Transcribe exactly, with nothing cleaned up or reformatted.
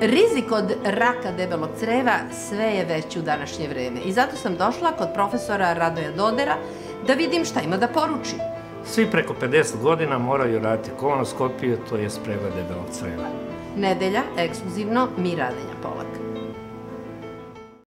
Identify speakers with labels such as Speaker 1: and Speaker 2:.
Speaker 1: Rizik od raka debelog creva sve je veći u današnje vreme i zato sam došla kod profesora Radoja Dodera da vidim šta ima da poruči.
Speaker 2: Svi preko pedeset godina moraju raditi kolonoskopiju, to je pregled debelog creva.
Speaker 1: Nedelja, ekskluzivno, mi Radenja Polak.